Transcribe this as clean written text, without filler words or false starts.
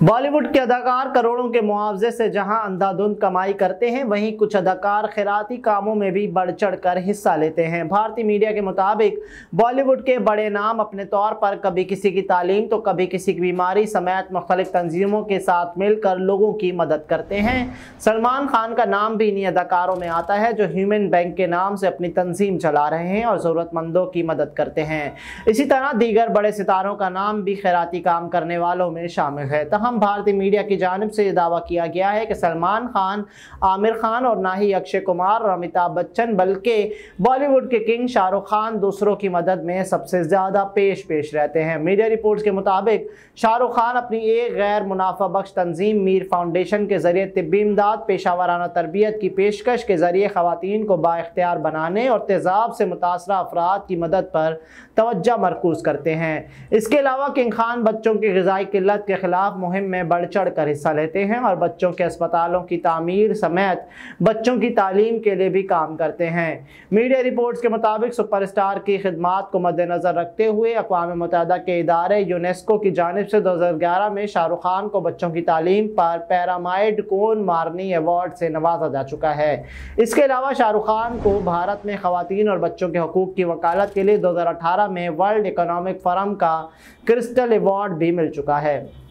बॉलीवुड के अदाकार करोड़ों के मुआवजे से जहां अंधाधुंध कमाई करते हैं, वहीं कुछ अदाकार खैराती कामों में भी बढ़ चढ़ कर हिस्सा लेते हैं। भारतीय मीडिया के मुताबिक बॉलीवुड के बड़े नाम अपने तौर पर कभी किसी की तालीम तो कभी किसी की बीमारी समेत मुख्तलिफ तंजीमों के साथ मिलकर लोगों की मदद करते हैं। सलमान खान का नाम भी इन्हीं अदाकारों में आता है जो ह्यूमन बैंक के नाम से अपनी तंजीम चला रहे हैं और ज़रूरतमंदों की मदद करते हैं। इसी तरह दीगर बड़े सितारों का नाम भी खैराती काम करने वालों में शामिल है। हम भारतीय मीडिया की जानिब से यह दावा किया गया है कि सलमान खान, आमिर खान और ना ही अक्षय कुमार और अमिताभ बच्चन बल्कि बॉलीवुड के किंग शाहरुख खान दूसरों की मदद में सबसे ज्यादा पेश रहते हैं। मीडिया रिपोर्ट्स के मुताबिक शाहरुख खान अपनी एक गैर मुनाफा बख्श तंजीम मीर फाउंडेशन के जरिए तिब्बी इमदाद, पेशावराना तरबियत की पेशकश के जरिए खवातीन को बाइख्तियार बनाने और तेजाब से मुतासरा अफराद की मदद पर तवज्जो मरकूज करते हैं। इसके अलावा किंग खान बच्चों की ग़िज़ाई किल्लत के खिलाफ मुहिम में बढ़ चढ़ कर हिस्सा लेते हैं और बच्चों के अस्पतालों की तामीर समेत बच्चों की तालीम के लिए भी काम करते हैं। मीडिया रिपोर्ट्स के मुताबिक सुपरस्टार की खिदमात को मद्देनजर रखते हुए अक़वाम मुत्तहिदा के इदारे यूनेस्को की जानिब से 2011 में शाहरुख खान को बच्चों की तालीम पर पैरामाइड कोन मारनी अवार्ड से नवाजा जा चुका है। इसके अलावा शाहरुख खान को भारत में खवातीन और बच्चों के हकूक़ की वकालत के लिए 2018 में वर्ल्ड इकोनॉमिक फोरम का क्रिस्टल अवार्ड भी मिल चुका है।